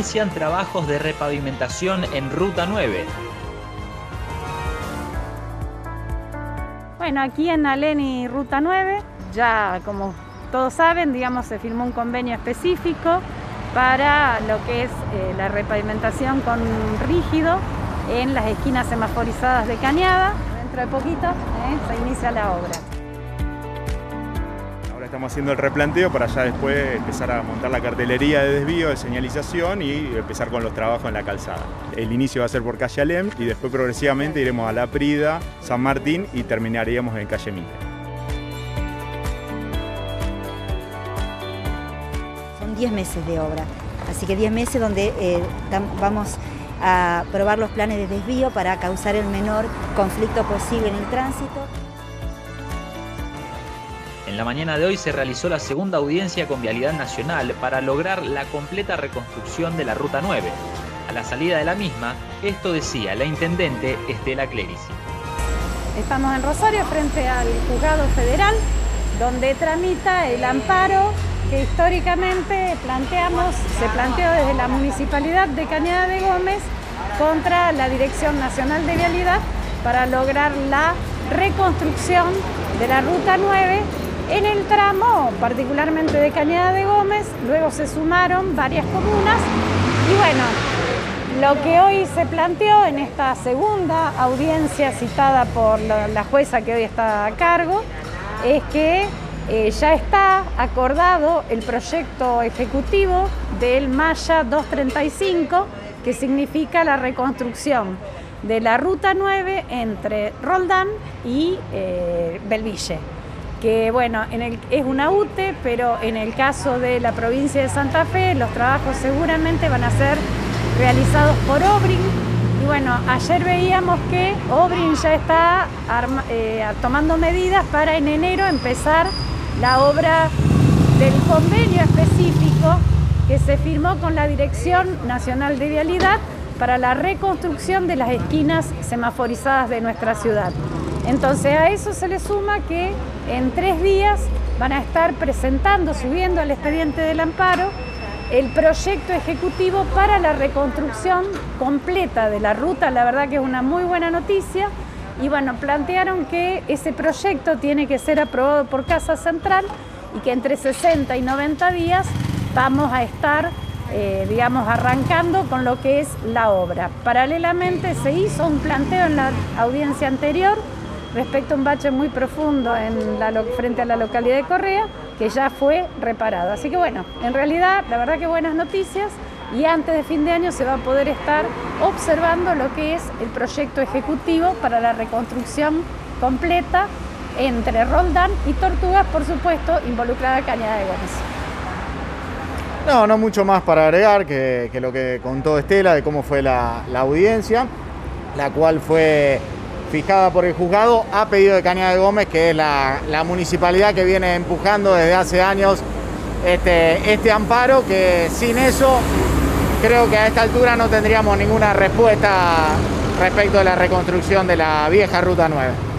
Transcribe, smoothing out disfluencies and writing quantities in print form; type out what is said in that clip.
inician trabajos de repavimentación en Ruta 9. Bueno, aquí en Alén y Ruta 9, ya como todos saben, digamos, se firmó un convenio específico para lo que es la repavimentación con rígido en las esquinas semaforizadas de Cañada. Dentro de poquito se inicia la obra. Ahora estamos haciendo el replanteo para ya después empezar a montar la cartelería de desvío, de señalización y empezar con los trabajos en la calzada. El inicio va a ser por calle Alem y después progresivamente iremos a La Prida, San Martín y terminaríamos en calle Mitre. Son 10 meses de obra, así que 10 meses donde vamos a probar los planes de desvío para causar el menor conflicto posible en el tránsito. En la mañana de hoy se realizó la segunda audiencia con Vialidad Nacional para lograr la completa reconstrucción de la Ruta 9. A la salida de la misma, esto decía la intendente Estela Clerici. Estamos en Rosario frente al Juzgado Federal, donde tramita el amparo que históricamente se planteó desde la Municipalidad de Cañada de Gómez contra la Dirección Nacional de Vialidad para lograr la reconstrucción de la Ruta 9 en el tramo, particularmente de Cañada de Gómez. Luego se sumaron varias comunas y bueno, lo que hoy se planteó en esta segunda audiencia citada por la jueza que hoy está a cargo es que ya está acordado el proyecto ejecutivo del Malla 235, que significa la reconstrucción de la Ruta 9 entre Roldán y Belville, que bueno, es una UTE, pero en el caso de la provincia de Santa Fe los trabajos seguramente van a ser realizados por Obrin. Y bueno, ayer veíamos que Obrin ya está tomando medidas para en enero empezar la obra del convenio específico que se firmó con la Dirección Nacional de Vialidad para la reconstrucción de las esquinas semaforizadas de nuestra ciudad. Entonces a eso se le suma que en 3 días van a estar presentando, subiendo al expediente del amparo, el proyecto ejecutivo para la reconstrucción completa de la ruta. La verdad que es una muy buena noticia. Y bueno, plantearon que ese proyecto tiene que ser aprobado por Casa Central y que entre 60 y 90 días vamos a estar, digamos, arrancando con lo que es la obra. Paralelamente se hizo un planteo en la audiencia anterior respecto a un bache muy profundo frente a la localidad de Correa, que ya fue reparado. Así que bueno, en realidad, la verdad que buenas noticias. Y antes de fin de año se va a poder estar observando lo que es el proyecto ejecutivo para la reconstrucción completa entre Roldán y Tortugas, por supuesto, involucrada Cañada de Gómez. No mucho más para agregar que lo que contó Estela de cómo fue la audiencia, la cual fue fijada por el juzgado a pedido de Cañada de Gómez, que es la municipalidad que viene empujando desde hace años este amparo, que sin eso creo que a esta altura no tendríamos ninguna respuesta respecto de la reconstrucción de la vieja Ruta 9.